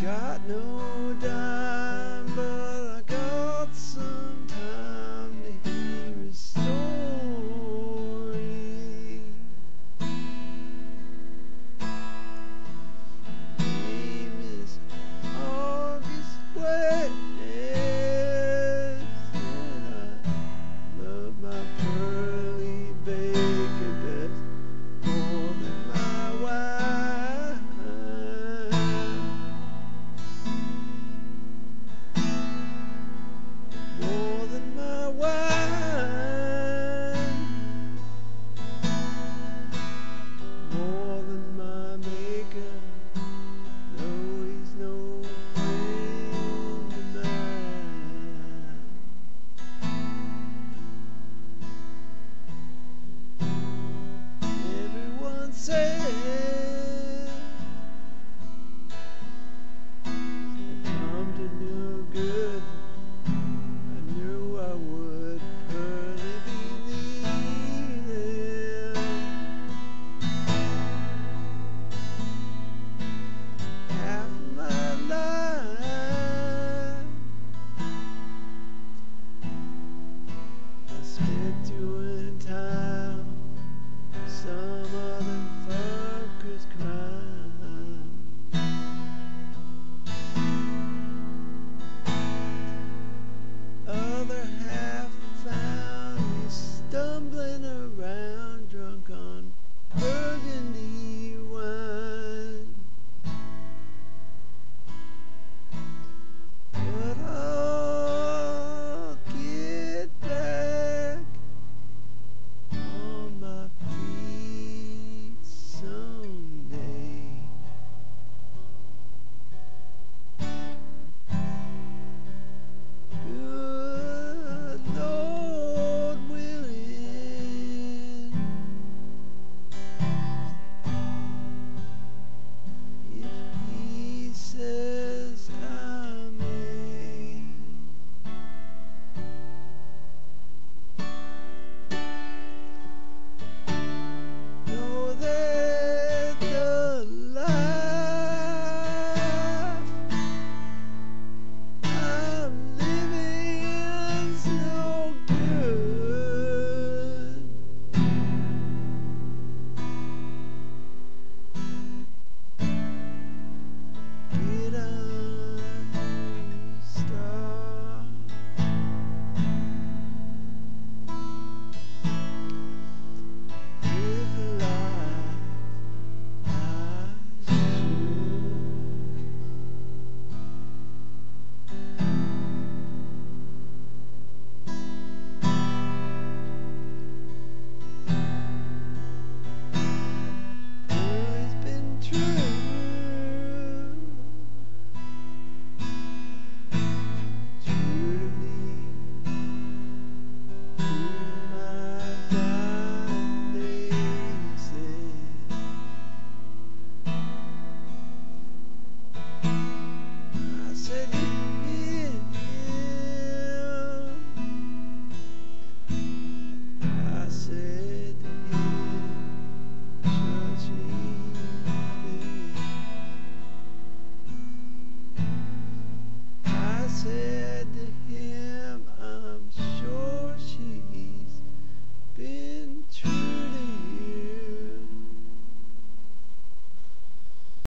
Got no dime, but I got some time to hear a story. Name is August West, and I love my pearly baker best more than my wine. More than my wine, more than my maker. No, he's no friend of mine. Everyone said I'd come to no good. I knew I would pearly believe them. Half of my life I spent doing time for some other fucker's crime. Other half found me stumbling around drunk on burgundy wine. But I'll get back on my feet someday. Good Lord willing, if He says I may. Know that the life I'm living's no good. Get a new start. Live a life I should. Always been true, true to me, true to my dying days. I said to him, I said to him, such evening. I said